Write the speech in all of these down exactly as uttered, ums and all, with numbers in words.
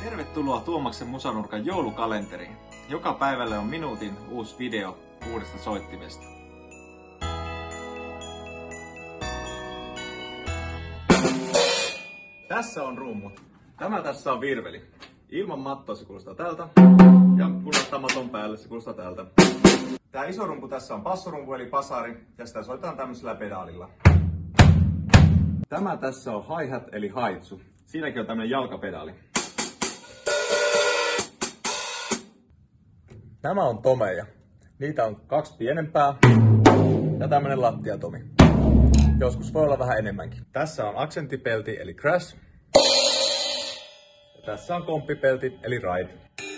Tervetuloa Tuomaksen Musanurkan joulukalenteriin. Joka päivälle on minuutin uusi video uudesta soittimesta. Tässä on rummut. Tämä tässä on virveli. Ilman mattoa se kuulostaa tältä. Ja kun ottaa maton päälle se kuulostaa tältä. Tää iso rumpu tässä on passorumpu eli pasari. Ja sitä soitetaan tämmöisellä pedaalilla. Tämä tässä on hi-hat eli haitsu. Siinäkin on tämmönen jalkapedaali. Nämä on tomeja. Niitä on kaksi pienempää ja tämmönen lattiatomi. Joskus voi olla vähän enemmänkin. Tässä on aksenttipelti eli crash. Ja tässä on komppipelti eli ride.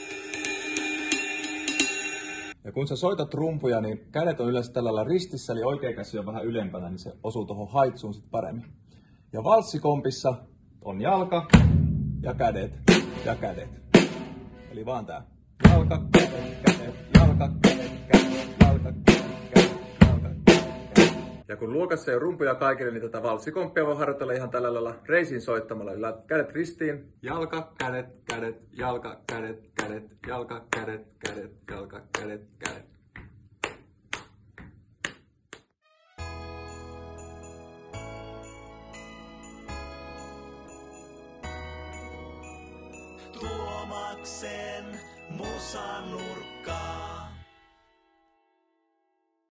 Ja kun sä soitat rumpuja, niin kädet on yleensä tällä lailla ristissä, eli oikea käsi on vähän ylempänä, niin se osuu tuohon haitsuun sit paremmin. Ja valssikompissa on jalka ja kädet ja kädet. Eli vaan tää. Jalka, kädet, kädet, jalka, kädet, kädet, jalka, kädet, kädet, jalka, kädet. Ja kun luokassa ei ole rumpuja kaikille, niin tätä valssikomppia voi harjoitella ihan tällä lailla reisin soittamalla. Eli kädet ristiin. Jalka, kädet, kädet, jalka, kädet, kädet, jalka, kädet, kädet, jalka, kädet, kädet. Tuomaksen Musanurkkaa.